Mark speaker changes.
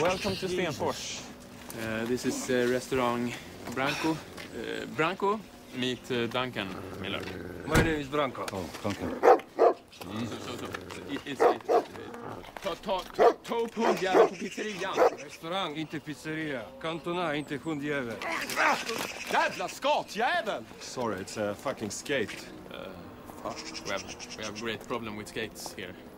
Speaker 1: Welcome to Stenfors. This is restaurant Branco. Branco, meet Duncan Miller.
Speaker 2: My name is Branco.
Speaker 3: Oh, Duncan.
Speaker 1: Ta upp hundjäveln på pizzerian.
Speaker 2: Restaurang, inte pizzeria. Cantona, inte hundjävel.
Speaker 1: Jävla skatjävel!
Speaker 3: Sorry, it's a fucking skate.
Speaker 1: We have great problem with skates here.